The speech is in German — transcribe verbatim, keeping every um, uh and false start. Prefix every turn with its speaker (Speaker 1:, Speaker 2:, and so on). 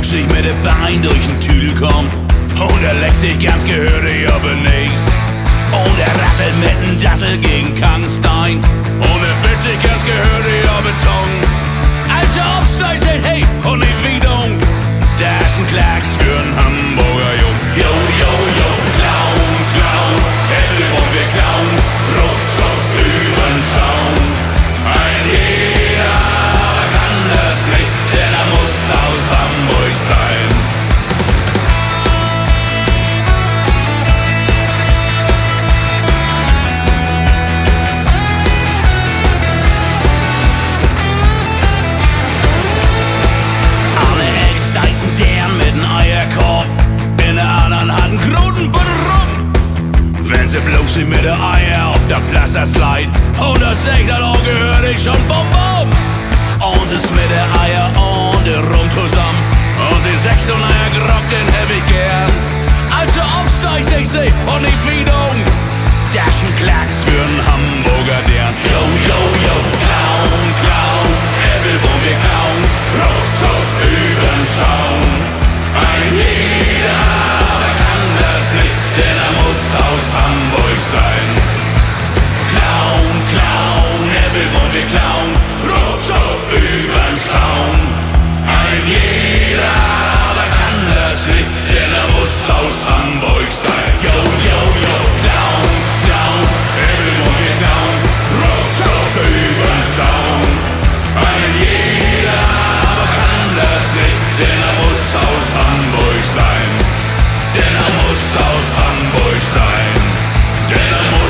Speaker 1: flutschig mit den Beinen durch den Tüdel kommt. Und er leckt sich ganz gehörig aber nichts. Und er rasselt mit dem Dassel gegen Kangstein. Und er bitt sich ganz gehörig auf Beton. Als er absteigt, sagt hey, und nicht wieder. Das ist ein Klacks für einen Hamburger Jung. Yo, yo, yo, Clown, Clown, Hell wollen wir klauen, ruckzuck übern Zaun. Ein jeder aber kann das nicht, denn er muss aus Hamburg sein. In der anderen hat ein Krudenbuddel rum. Wenn sie bloß nicht mit der Eier auf der Plaza slide. Und das sagt dann auch gehört ich schon bum bum. Und sie ist mit der Eier und der Rum zusammen. Und sie sechs und Eier grockt, den hab ich gern. Also absteigt sich sie und nicht wieder um. Das ist ein Klacks für einen Hamburger deren. Yo, yo, yo, Clown, Clown, er will wollen wir klauen, ruckzuck übern Zaun. Ein jeder aber kann das nicht, denn er muss aus Hamburg sein. Clown, Clown, er will wollen wir klauen, ruckzuck übern Zaun. Ein jeder aber kann das nicht, denn er muss aus Hamburg sein. Yo, yo, yo, Clown, Clown, er will wollen wir klauen, ruckzuck übern Zaun. Ein jeder aber kann das nicht, denn er muss aus Hamburg sein. Denn er muss aus Hamburg sein. Denn er muss